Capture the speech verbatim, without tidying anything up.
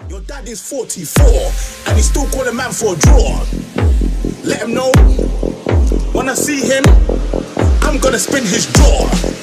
Your dad is forty-four and he's still calling man for a draw. Let him know, when I see him, I'm gonna spin his jaw.